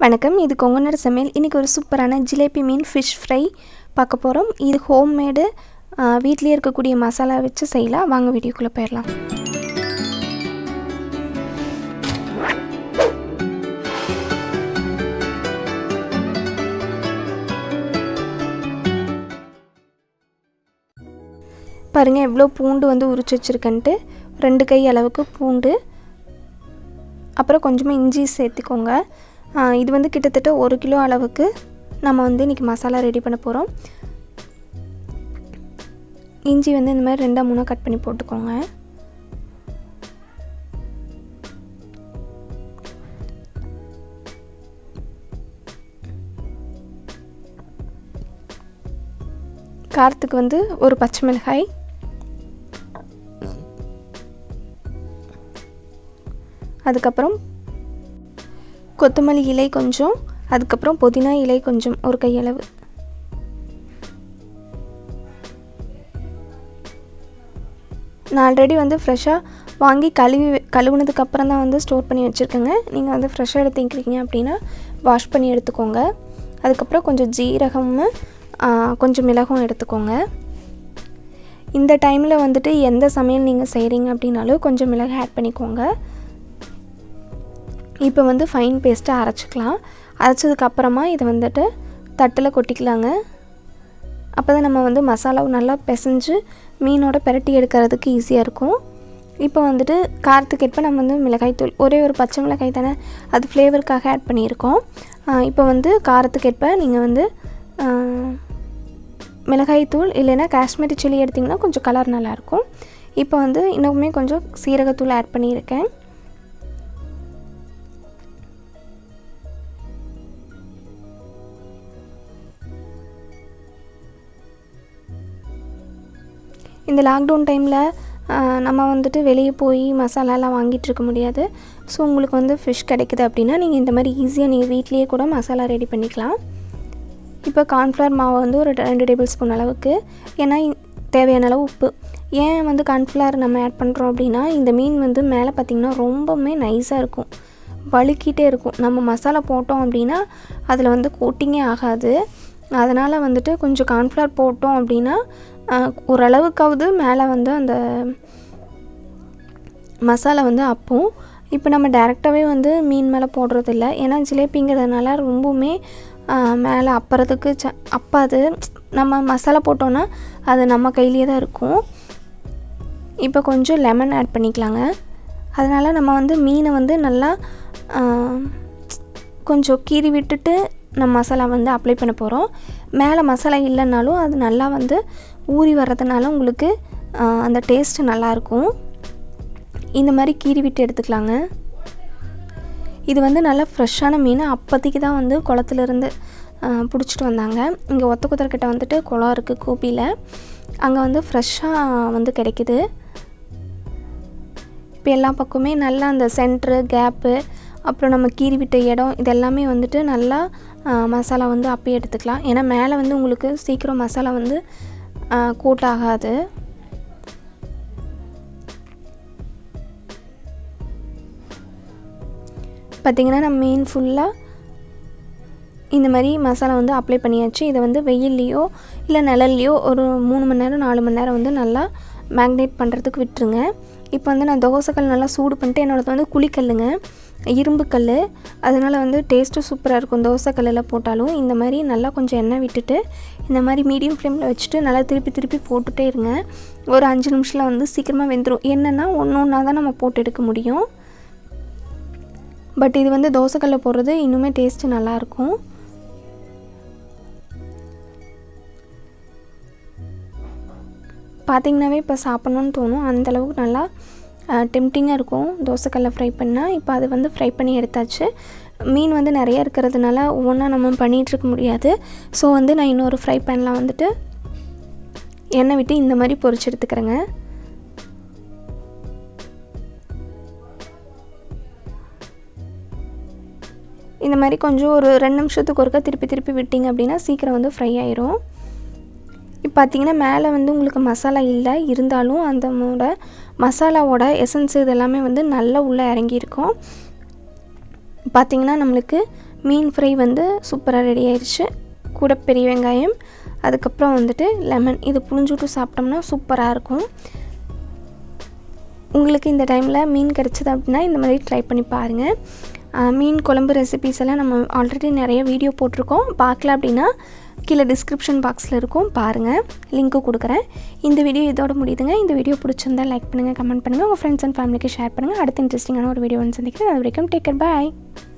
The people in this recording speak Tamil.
வணக்கம், இது கொங்குனர் சமையல். இன்றைக்கி ஒரு சூப்பரான ஜிலேபி மீன் ஃபிஷ் ஃப்ரை பார்க்க போகிறோம். இது ஹோம்மேடு, வீட்டிலே இருக்கக்கூடிய மசாலா வச்சு செய்யலாம். வாங்க வீடியோக்குள்ளே போயிடலாம். பாருங்கள் எவ்வளோ பூண்டு உரிச்சு வச்சுருக்கேன்ட்டு. 2 கை அளவுக்கு பூண்டு, அப்புறம் கொஞ்சமாக இஞ்சி சேர்த்துக்கோங்க. இது கிட்டத்தட்ட 1 கிலோ அளவுக்கு நம்ம இன்றைக்கி மசாலா ரெடி பண்ண போகிறோம். இஞ்சி இந்த மாதிரி 2-3 கட் பண்ணி போட்டுக்கோங்க. காரத்துக்கு ஒரு பச்சை மிளகாய், அதுக்கப்புறம் கொத்தமல்லி இலை கொஞ்சம், அதுக்கப்புறம் புதினா இலை கொஞ்சம், 1 கையளவு. நான் ஆல்ரெடி ஃப்ரெஷ்ஷாக வாங்கி கழுவுனதுக்கப்புறம் தான் ஸ்டோர் பண்ணி வச்சுருக்கேங்க. நீங்கள் ஃப்ரெஷ்ஷாக எடுத்துக்கிறீங்க அப்படின்னா வாஷ் பண்ணி எடுத்துக்கோங்க. அதுக்கப்புறம் கொஞ்சம் ஜீரகமும் கொஞ்சம் மிளகும் எடுத்துக்கோங்க. இந்த டைமில் எந்த சமையல் நீங்கள் செய்கிறீங்க அப்படின்னாலும் கொஞ்சம் மிளகு ஆட் பண்ணிக்கோங்க. இப்போ ஃபைன் பேஸ்ட்டாக அரைச்சிக்கலாம். அரைச்சதுக்கப்புறமா இதை தட்டில் கொட்டிக்கலாங்க. அப்போ தான் நம்ம மசாலாவை நல்லா பிசைஞ்சு மீனோட பிரட்டி எடுக்கிறதுக்கு ஈஸியாக இருக்கும். இப்போ காரத்துக்கு ஏற்ப நம்ம மிளகாய் தூள், ஒரே ஒரு பச்சை மிளகாய் தானே, அது ஃப்ளேவருக்காக ஆட் பண்ணியிருக்கோம். இப்போ காரத்துக்கு ஏற்ப நீங்கள் மிளகாய் தூள் இல்லைன்னா காஷ்மீரி சில்லி எடுத்திங்கன்னா கொஞ்சம் கலர் நல்லாயிருக்கும். இப்போ இன்னுமே கொஞ்சம் சீரகத்தூள் ஆட் பண்ணியிருக்கேன். இந்த லாக்டவுன் டைமில் நம்ம வெளியே போய் மசாலாலாம் வாங்கிட்டு இருக்க முடியாது. ஸோ உங்களுக்கு ஃபிஷ் கிடைக்குது அப்படின்னா நீங்கள் இந்த மாதிரி ஈஸியாக நீங்கள் வீட்லேயே கூட மசாலா ரெடி பண்ணிக்கலாம். இப்போ கார்ன்ஃப்ளவர் மாவு ஒரு 2 டேபிள் ஸ்பூன் அளவுக்கு, ஏன்னா தேவையான அளவு உப்பு. ஏன் கார்ன்ஃப்ளவர் நம்ம ஆட் பண்ணுறோம் அப்படின்னா, இந்த மீன் மேலே பார்த்திங்கன்னா ரொம்பவுமே நைஸாக இருக்கும், வழுக்கிட்டே இருக்கும். நம்ம மசாலா போட்டோம் அப்படின்னா அதில் கோட்டிங்கே ஆகாது. அதனால் கொஞ்சம் கார்ன்ஃப்ளவர் போட்டோம் அப்படின்னா ஓரளவுக்காவது மேலே அந்த மசாலா அப்போம். இப்போ நம்ம டேரெக்டாகவே மீன் மேலே போடுறதில்ல, ஏன்னா ஜிலேபிங்கிறதுனால ரொம்பவுமே மேலே அப்புறத்துக்கு அப்பாது. நம்ம மசாலா போட்டோன்னா அது நம்ம கையிலே தான் இருக்கும். இப்போ கொஞ்சம் லெமன் ஆட் பண்ணிக்கலாங்க. அதனால் நம்ம மீனை நல்லா கொஞ்சம் கீறி விட்டுட்டு நம்ம மசாலா அப்ளை பண்ண போகிறோம். மேலே மசாலா இல்லைன்னாலும் அது நல்லா ஊறி வர்றதுனால உங்களுக்கு அந்த டேஸ்ட்டு நல்லாயிருக்கும். இந்த மாதிரி கீறி விட்டு எடுத்துக்கலாங்க. இது நல்லா ஃப்ரெஷ்ஷான மீன். அப்போதைக்கு தான் குளத்துலேருந்து பிடிச்சிட்டு வந்தாங்க. இங்கே ஒத்தக்குத்தர்கிட்ட குளம் இருக்குது கோபியில், அங்கே ஃப்ரெஷ்ஷாக கிடைக்குது. இப்போ எல்லா பக்கமே நல்லா அந்த சென்ட்ரு கேப்பு, அப்புறம் நம்ம கீறி விட்ட இடம், இதெல்லாமே நல்லா மசாலா அப்பயே எடுத்துக்கலாம். ஏன்னா மேலே உங்களுக்கு சீக்கிரம் மசாலா கோட் ஆகாது. பார்த்திங்கன்னா நம்ம மீன் ஃபுல்லாக இந்த மாதிரி மசாலா அப்ளை பண்ணியாச்சு. இதை வெயில்லையோ இல்லை நிழல்லையோ ஒரு 3 மணி நேரம் 4 மணி நேரம் நல்லா மேக்னேட் பண்ணுறதுக்கு விட்டுருங்க. இப்போ நான் தோசைக்கல் நல்லா சூடு பண்ணிட்டு, என்னோடது குழிக்கல்லுங்க, இரும்பு கல். அதனால் டேஸ்ட்டும் சூப்பராக இருக்கும். தோசைக்கல்லில் போட்டாலும் இந்த மாதிரி நல்லா கொஞ்சம் எண்ணெய் விட்டுட்டு இந்த மாதிரி மீடியம் ஃப்ளேமில் வச்சுட்டு நல்லா திருப்பி போட்டுகிட்டே இருங்க. ஒரு 5 நிமிஷத்தில் சீக்கிரமாக வெந்துடும். என்னென்னா ஒன்றா தான் நம்ம போட்டு எடுக்க முடியும். பட் இது தோசைக்கல்லில் போடுறது இன்னுமே டேஸ்ட்டு நல்லாயிருக்கும். பார்த்திங்கனாவே இப்போ சாப்பிட்ணுன்னு தோணும், அந்தளவுக்கு நல்லா டெம்டிங்காக இருக்கும் தோசைக்கல்லில் ஃப்ரை பண்ணால். இப்போ அது ஃப்ரை பண்ணி எடுத்தாச்சு. மீன் நிறைய இருக்கிறதுனால ஒவ்வொன்றா நம்ம பண்ணிகிட்ருக்க முடியாது. ஸோ நான் இன்னொரு ஃப்ரை பேனில் எண்ணெய் விட்டு இந்த மாதிரி பொரிச்சு எடுத்துக்கிறேங்க. இந்த மாதிரி கொஞ்சம் ஒரு 2 நிமிஷத்துக்கு ஒருக்கா திருப்பி விட்டிங்க அப்படின்னா சீக்கிரம் ஃப்ரை ஆயிரும். இப்போ பார்த்திங்கன்னா மேலே உங்களுக்கு மசாலா இல்லை, இருந்தாலும் அந்த மசாலாவோட எசன்ஸ் இதெல்லாமே நல்லா உள்ளே இறங்கியிருக்கும். பார்த்திங்கன்னா நம்மளுக்கு மீன் ஃப்ரை வந்து சூப்பராக ரெடி ஆயிடுச்சு. கூட பெரிய வெங்காயம், அதுக்கப்புறம் வந்துட்டு லெமன், இது புழிஞ்சுட்டு சாப்பிட்டோம்னா சூப்பராக இருக்கும். உங்களுக்கு இந்த டைமில் மீன் கிடச்சிது அப்படின்னா இந்த மாதிரி ட்ரை பண்ணி பாருங்கள். மீன் குழம்பு ரெசிபீஸ் எல்லாம் நம்ம ஆல்ரெடி நிறைய வீடியோ போட்டிருக்கோம். பார்க்கல அப்படின்னா கீழே டிஸ்கிரிப்ஷன் பாக்ஸில் இருக்கும், பாருங்கள், லிங்க்கு கொடுக்குறேன். இந்த வீடியோ இதோட முடியுதுங்க. இந்த வீடியோ பிடிச்சிருந்தால் லைக் பண்ணுங்கள், கமெண்ட் பண்ணுங்கள், உங்கள் ஃப்ரெண்ட்ஸ் அண்ட் ஃபேமிலிக்கு ஷேர் பண்ணுங்கள். அடுத்த இன்ட்ரெஸ்டிங்கான ஒரு வீடியோ வந்து சந்திக்கிறேன். அது வரைக்கும் டேக் கேர், பாய்.